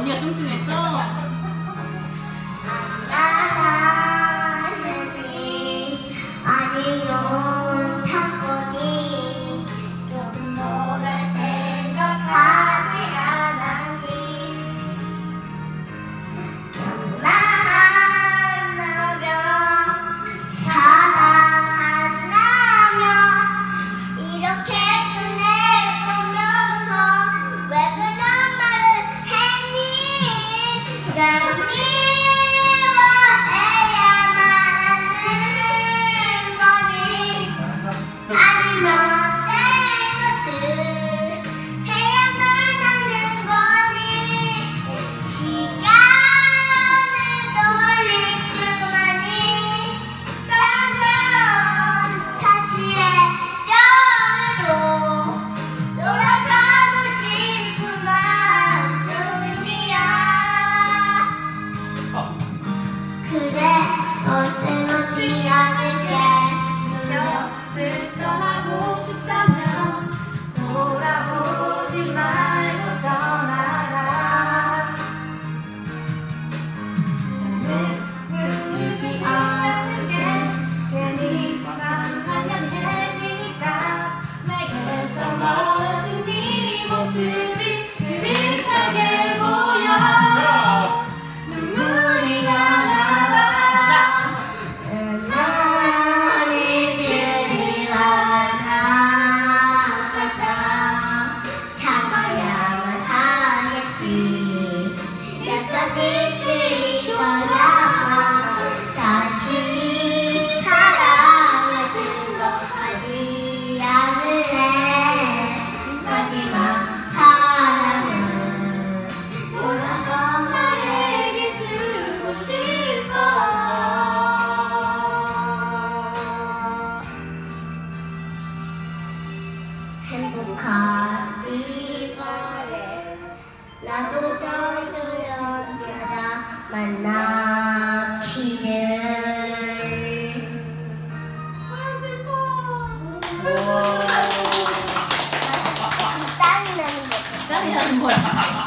언니가 뚱뚱했어? 아니면 사건이 좀 너를 생각하지 않았니? 만나면 사랑한다면 이렇게 끝내보면서 왜 그런 말을 했니? 날 미워해야만 하는 거니? 아니면 내 것을 해야만 하는 거니? 시간을 돌릴 수만이 있다면 다시 예전으로 돌아가고 싶은 마음뿐이야. 그래 어떤 오지 않을게. 며칠 떠나고 싶다면 돌아보지 말고 떠나라. 흐르지 않는 게 괜히 마음 약해지니까 내게서 멀어진 네 모습이 흐릿하게 보여. 눈물이 나와. 너희들이 만나봤다. 참아야만 하겠지. 약속이 있을 거야. 다시 사랑을 들어하지 않을래. 마지막 사랑은 돌아서 나에게 주고 싶어서. 행복하기 바래. 나도 떠들어보자 만나기를. 땀이 나는 거. 땀이 나는 거야.